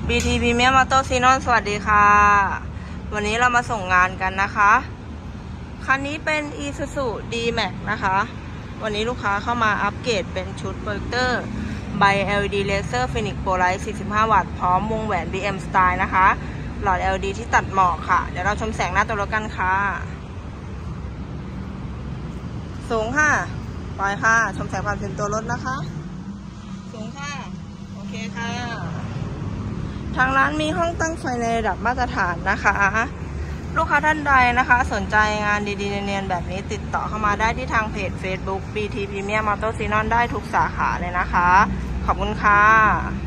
BT Premium Auto Xenon สวัสดีค่ะวันนี้เรามาส่งงานกันนะคะคันนี้เป็น Isuzu D-Max นะคะวันนี้ลูกค้าเข้ามาอัปเกรดเป็นชุดโปรเจคเตอร์ใบ LED Laser Phoenix Pro Light 45 วัตต์พร้อมวงแหวน BM Style นะคะหลอด LED ที่ตัดหมอกค่ะเดี๋ยวเราชมแสงหน้าตัวรถกันค่ะสูงค่ะปล่อยค่ะชมแสงความเป็นตัวรถนะคะสูงค่ะโอเคค่ะทางร้านมีห้องตั้งไฟในระดับมาตรฐานนะคะลูกค้าท่านใดนะคะสนใจงานดีๆเนียนๆแบบนี้ติดต่อเข้ามาได้ที่ทางเพจ Facebook BT Premium Auto Xenon ได้ทุกสาขาเลยนะคะขอบคุณค่ะ